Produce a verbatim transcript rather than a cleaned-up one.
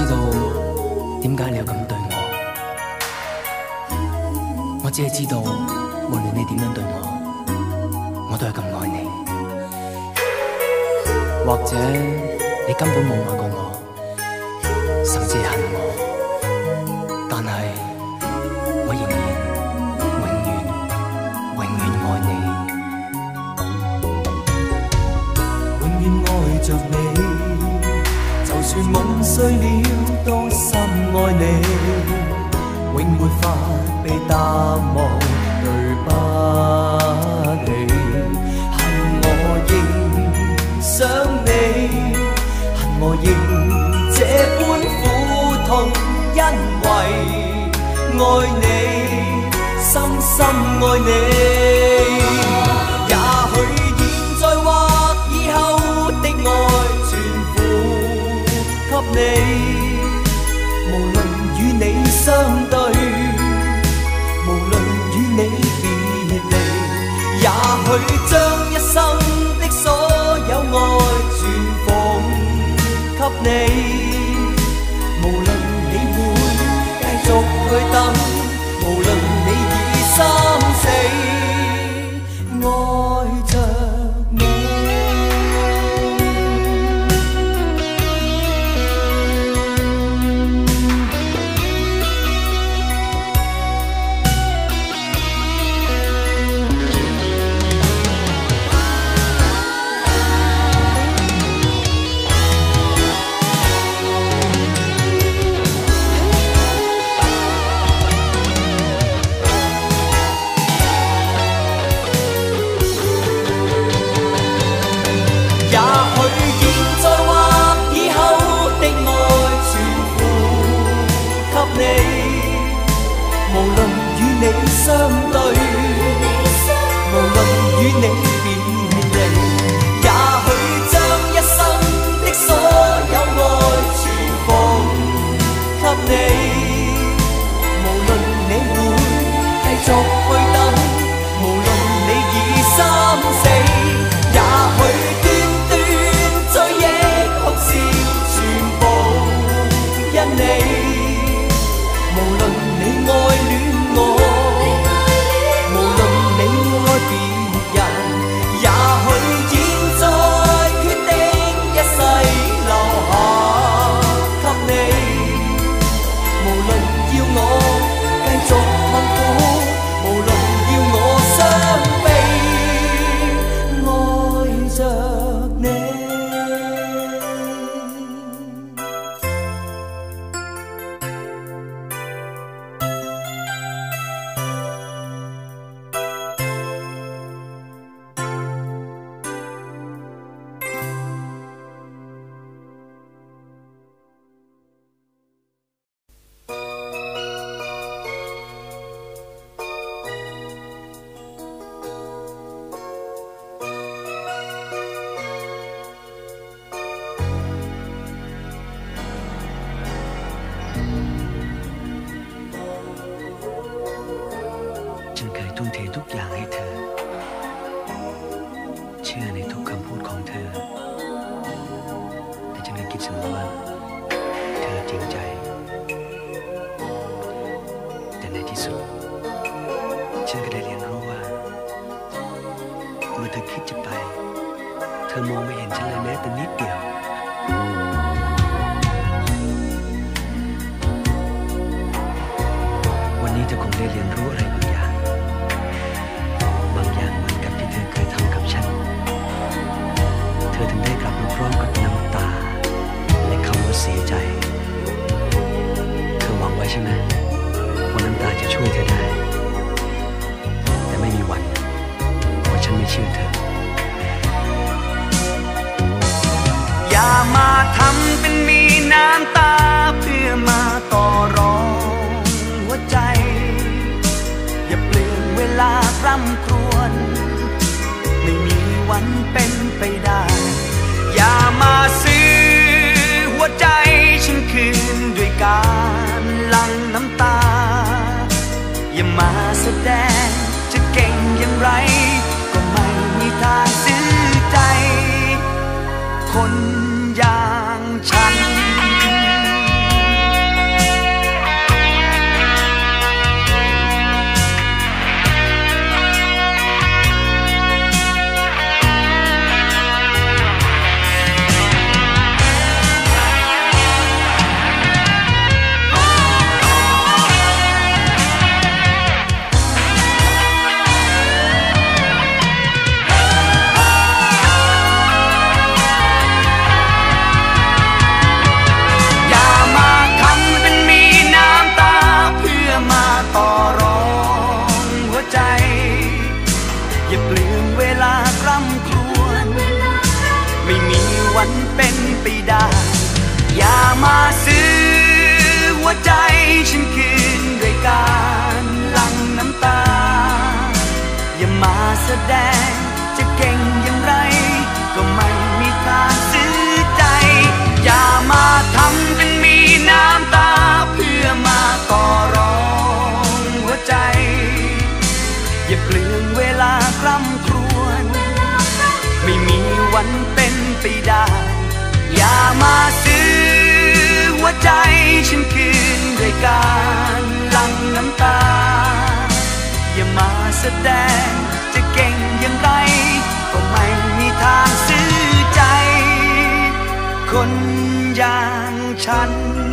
道點解你要咁對我，我只係知道無論你點樣對我，我都係咁愛你。或者你根本冇愛過我，甚至係恨我，但係我仍然永遠永遠愛你，永遠愛着你。就算夢碎了都深愛你，永沒法被淡忘，對不起，恨我仍想你，恨我仍這般苦痛，因為愛你，深深愛你。也許現在或以後的愛全付給你，無論與你相對，無論與你別離，也許將一生的所有愛全奉給你，無論你會繼續去等，無論你已心死，愛着你。相對，無論與你別離，也許將一生的所有愛全奉給你，無論你會繼續去等，無論你已心死，也許短短追憶哭笑全部因你，無論你愛戀我，ทุ่มเททุกอย่างให้เธอเชื่อในทุกคำพูดของเธอแต่ฉันก็คิดเสมอว่าเธอจริงใจแต่ในที่สุดฉันก็ได้เรียนรู้ว่าเมื่อเธอคิดจะไปเธอมองไม่เห็นฉันเลยแม้แต่นิดเดียววันนี้เธอคงได้เรียนรู้อะไรบางอย่างบางอย่างเหมือนกับที่เธอเคยทำกับฉันเธอถึงได้กลับมาพร้อมกับน้ำตาและคำว่าเสียใจเธอหวังไว้ใช่ไหมว่าน้ำตาจะช่วยเธอได้แต่ไม่มีวันเพราะฉันไม่เชื่อเธออย่ามาทำเป็นมีน้ำตาเพื่อมาต่อรองหัวใจอย่าเปลี่ยนเวลาคร่ำครวญไม่มีวันเป็นไปได้อย่ามาซื้อหัวใจฉันคืนด้วยการหลั่งน้ำตาอย่ามาแสดงจะเก่งอย่างไรก็ไม่มีทางซื้อใจคนอย่างฉันได้อย่ามาซื้อหัวใจฉันคืนด้วยการหลั่งน้ำตาอย่ามาแสดงจะเก่งอย่างไรก็ไม่มีทางซื้อใจคนอย่างฉัน